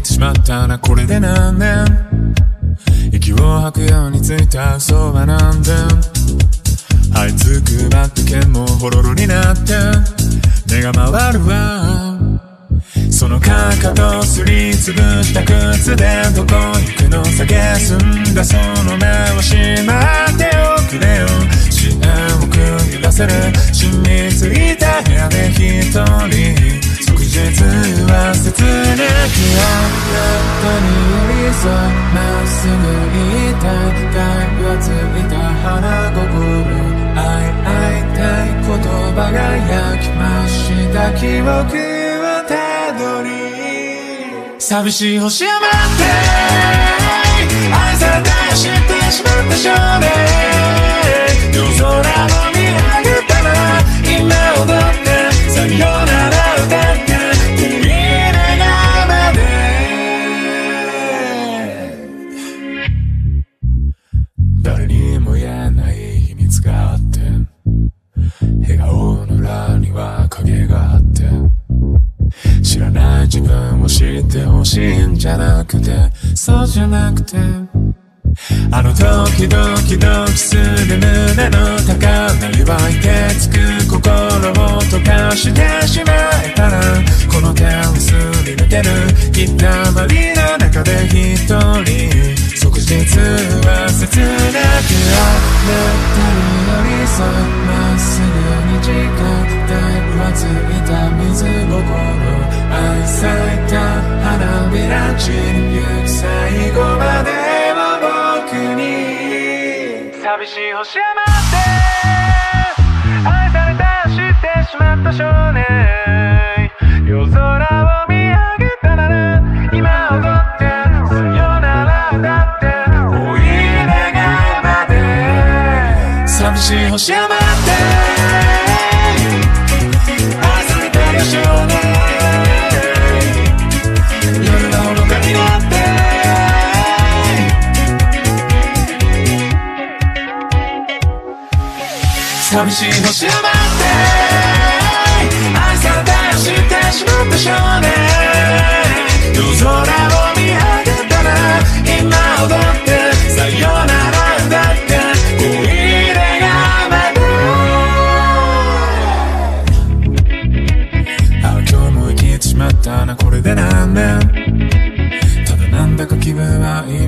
てしまったな、これで何年。息を吐くようについた嘘は何千。這いつくばって剣もほろろになって目が回るわ。そのかかとすりつぶした靴でどこ行くの、酒済んだその目をしまっておくれよ。視線をくゆらせる染みついた部屋で一人、即日は切なくあなたに寄り添いまっすぐ言いたい、会話ついた花心、会いたい言葉が焼きました記憶をたどり、寂しい星を待って愛されたよ知ってしまった少年、夜空を見上げたら今踊ってさよなら歌って振りながまで、誰にも言えない秘密があって、笑顔の裏には影があって、知らない自分を知ってほしいんじゃなくて、そうじゃなくて、あの時ドキドキする胸の高鳴りは凍てつく心を溶かしてしまえたら、この手をすり抜けるひったまりの中で一人、即日は切なくあなたに寄り添いまっすぐに近くて浮ついた水心、愛咲いた花びら散りゆく最後までを僕に、寂しい星を待って愛された知ってしまった少年、夜空を見上げたなら今踊ってさよなら歌っておいでがまで、寂しい星を待って愛されたよ少年、夜が愚かになって寂しい星を待って愛されたよ知ってしまった少年、夜空を見上げたら今踊ってさよなら歌っておいでがまで、ああ今日も生きてしまったな、これで何年。ただなんだか気分はい